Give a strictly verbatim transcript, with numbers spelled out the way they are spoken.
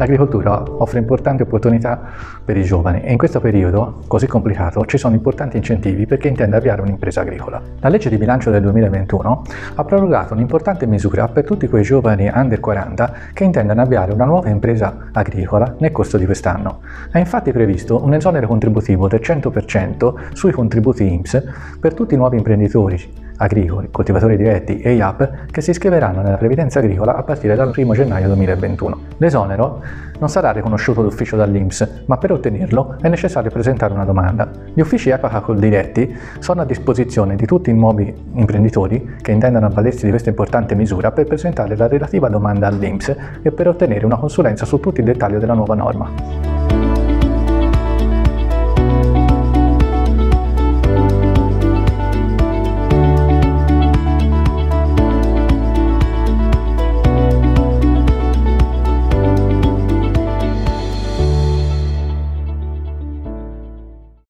L'agricoltura offre importanti opportunità per i giovani e in questo periodo così complicato ci sono importanti incentivi per chi intende avviare un'impresa agricola. La legge di bilancio del duemilaventuno ha prorogato un'importante misura per tutti quei giovani under quaranta che intendono avviare una nuova impresa agricola nel corso di quest'anno. Ha infatti previsto un esonero contributivo del cento per cento sui contributi I N P S per tutti i nuovi imprenditori agricoli, coltivatori diretti e I A P che si iscriveranno nella previdenza agricola a partire dal primo gennaio duemilaventuno. L'esonero non sarà riconosciuto d'ufficio dall'I N P S, ma per ottenerlo è necessario presentare una domanda. Gli uffici Epacacol diretti sono a disposizione di tutti i nuovi imprenditori che intendano avvalersi di questa importante misura per presentare la relativa domanda all'I N P S e per ottenere una consulenza su tutti i dettagli della nuova norma.